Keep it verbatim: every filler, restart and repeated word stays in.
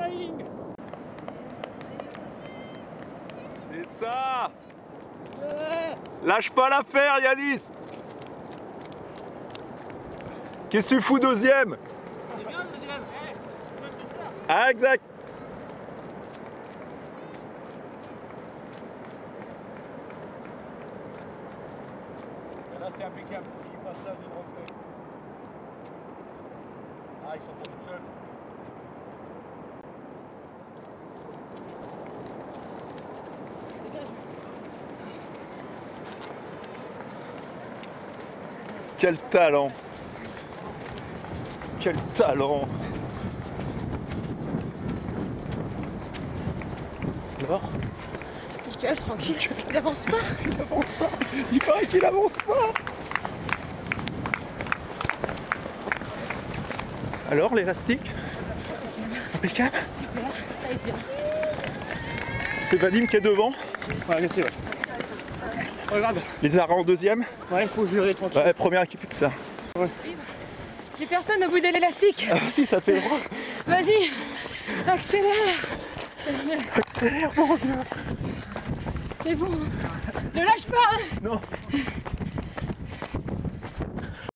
flying. C'est ça. Lâche pas l'affaire, Yanis. Qu'est-ce que tu fous deuxième? C'est bien le deuxième. Hey, tu peux faire ça. Ah, exact. Là c'est impeccable, il passe là, j'ai le reflet. Ah, ils sont pas tout seuls. Quel talent. Quel talent. Alors, Michael, tranquille, il avance pas. il avance pas. Il paraît qu'il avance pas. Alors, l'élastique? Impeccable. Super, ça va être bien. C'est Vadim qui est devant. Ouais, laissez, ouais. Regarde. Les arrêts en deuxième. Ouais, il faut gérer tranquille. Ouais, première équipe que ça. Il n'y a personne au bout de l'élastique. Ah si, ça fait droit. Vas-y, accélère. Accélère, mon Dieu. C'est bon. Ne lâche pas. Non.